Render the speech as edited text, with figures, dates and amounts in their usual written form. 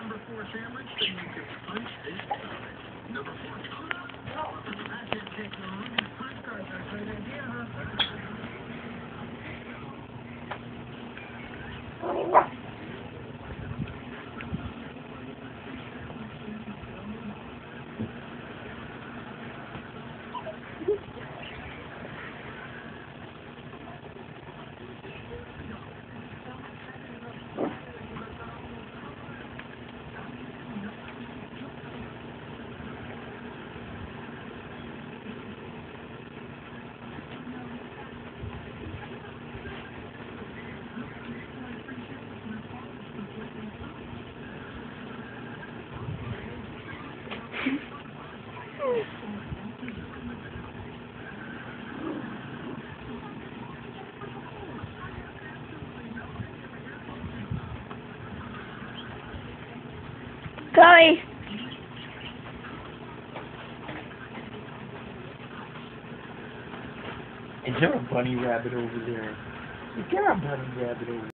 number 4 sandwich, then you can punch this size. Number 4 toast. That didn't take long. Punch cards are a great idea, huh? Chloe. Is there a bunny rabbit over there? Is there a bunny rabbit over there?